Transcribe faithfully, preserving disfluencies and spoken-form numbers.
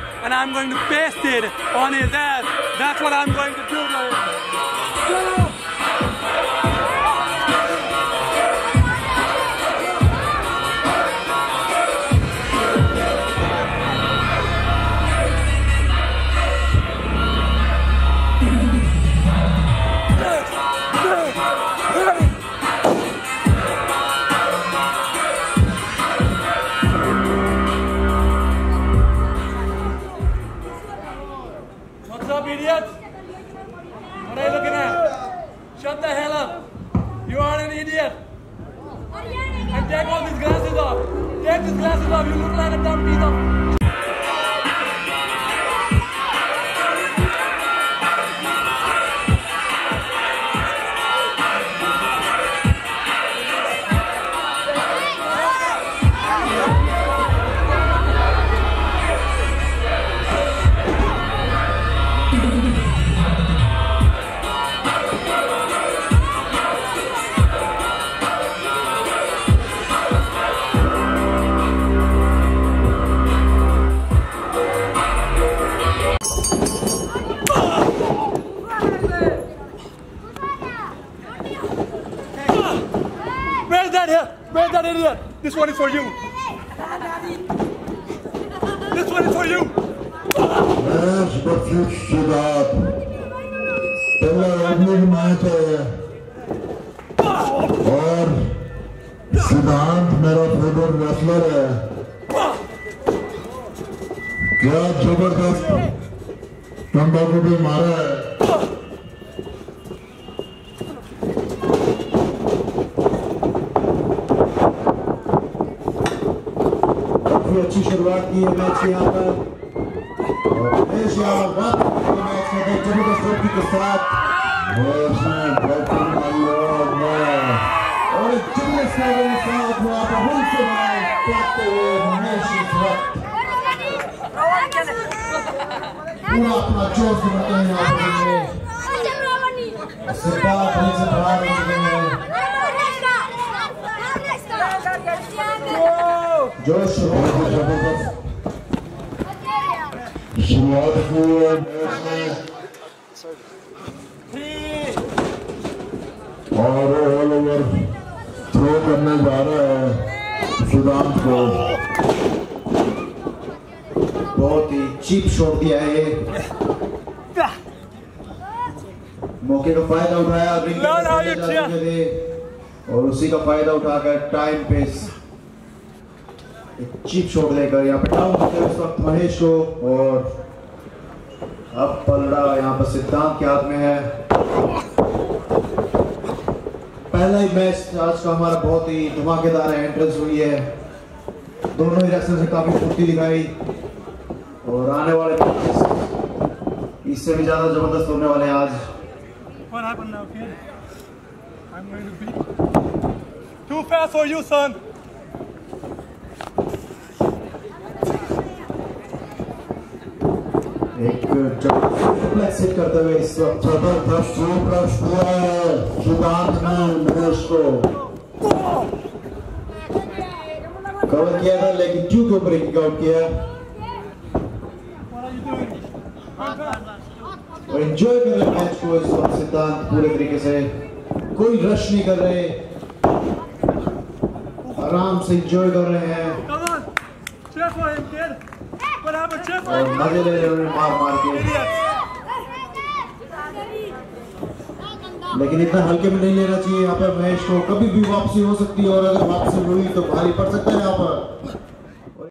and I'm going to paste it on his ass. That's what I'm going to do to him. Shut up! What's up, idiot? What are you looking at? Shut the hell up. You are an idiot. And take all these glasses off. Take these glasses off. You look like a dumb piece of... Where's that here? Where's that idiot? This one is for you. This one is for you. Yes, but you should have. पहला आदमी की match है और सिद्धांत मेरा favourite wrestler है। क्या जबरदस्त टंडा को भी मारा है। अच्छी शुरुआत की है मैच यहाँ पर और मैच यहाँ मैच में जबरदस्त रफ्ती के साथ और जबरदस्त के साथ वहाँ पर हुल से प्राप्त हुए मैच इस वक्त पूरा अपना जोश दिखाते हैं यहाँ पर सिद्धांत वहीं से बाहर हो चुके हैं जोश जबरदस्त शुरुआत की और ऑल ओवर थ्रो करने जा रहा है सिद्धांत को। बहुत ही चीप शॉट दिया है ये मौके का फायदा उठाया और उसी का फायदा उठाकर टाइम पे चीप शॉट लेकर यहाँ पे डाउन होते हैं उस वक्त महेश को और अब पलड़ा यहाँ पर सिद्धांत के हाथ में है। पहला ही मैच आज का हमारा बहुत ही धमाकेदार एंट्रेंस हुई है। दोनों ही रेसलर से काफी फुर्ती दिखाई और आने वाले मैचेस इससे भी ज्यादा जबरदस्त होने वाले हैं आज। What happened now, kid? I'm going to beat. Too fast for you, son. एक जबरदस्त सेट करते हुए इस वक्त जबरदस्त सुप्रश हुआ है सिद्धांत ने महेश को कवर किया था लेकिन क्यों के ऊपर किक आउट किया और एंजॉय कर रहे मैच को इस वक्त सिद्धांत पूरे तरीके से कोई रश नहीं कर रहे आराम से एंजॉय कर रहे हैं और मजे ले रहे हैं मार मार के लेकिन इतना हल्के में नहीं लेना चाहिए। यहाँ पर महेश को कभी भी वापसी हो सकती है और अगर वापसी हुई तो भारी पड़ सकता है यहाँ पर।